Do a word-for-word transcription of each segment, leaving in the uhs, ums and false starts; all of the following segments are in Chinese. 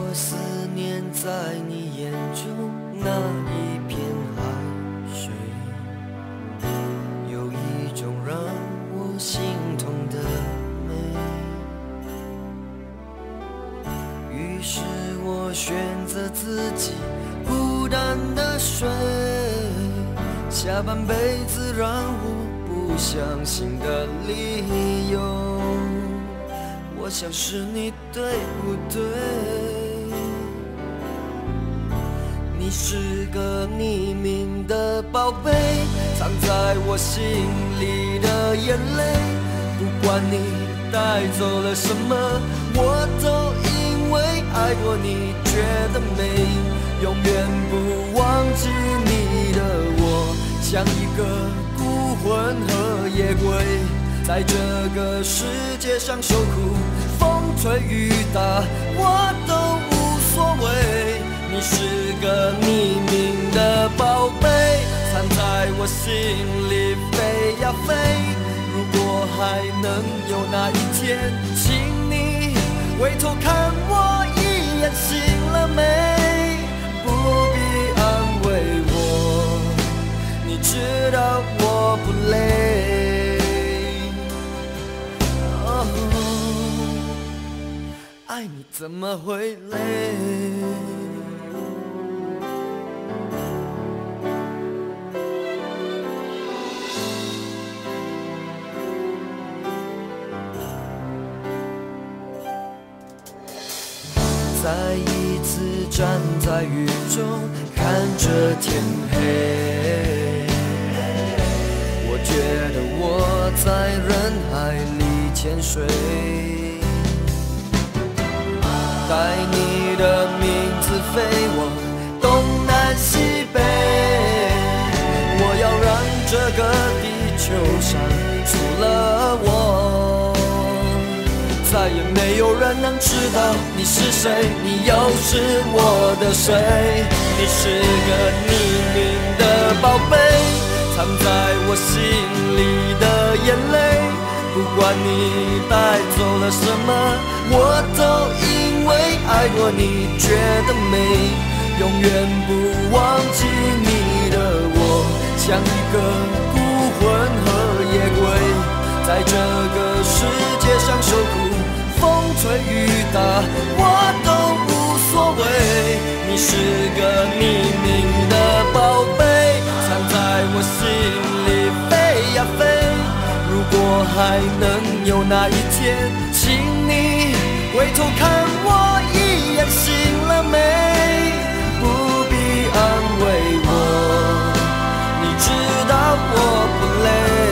思念在你眼中那一片海水，有一种让我心痛的美。于是我选择自己孤单的睡，下半辈子让我不相信的理由，我想是你对不对？你是个匿名的宝贝，藏在我心里的眼泪，不管你带走了什么，我都因为爱过你觉得美，永远不忘记你的我，像一个孤魂和夜鬼，在这个世界上受苦，风吹雨打我都无所谓。你是个匿名的宝贝，藏在我心里飞呀飞，如果还能有那一天，请你回头看我一眼，醒了没？不必安慰我，你知道我不累。哦，爱你怎么会累？再一次站在雨中，看着天黑，我觉得我在人海里潜水，带你的名字飞往东南西北，我要让这个地球上除了我，再也没有人能知道你是谁，你又是我的谁。你是个匿名的宝贝，藏在我心里的眼泪，不管你带走了什么，我都因为爱过你觉得美，永远不忘记你的我，像一个孤魂和夜鬼，在这个世界上受苦，风吹雨打我都无所谓。你是个匿名的宝贝，藏在我心里飞呀飞，如果还能有那一天，请你回头看我一眼，醒了没？不必安慰我，你知道我不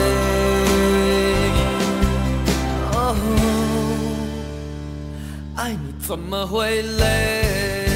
累。爱你怎么会累？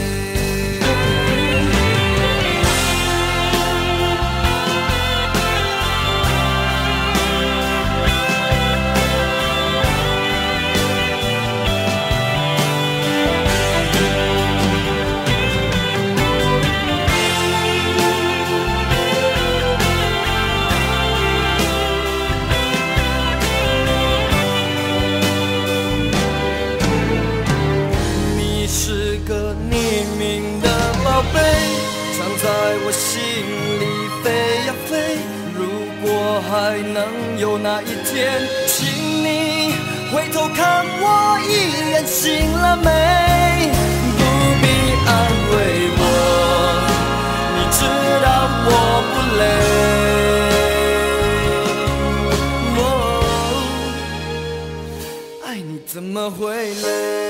在我心里飞呀飞，如果还能有那一天，请你回头看我一眼，醒了没？不必安慰我，你知道我不累。哦，爱你怎么会累？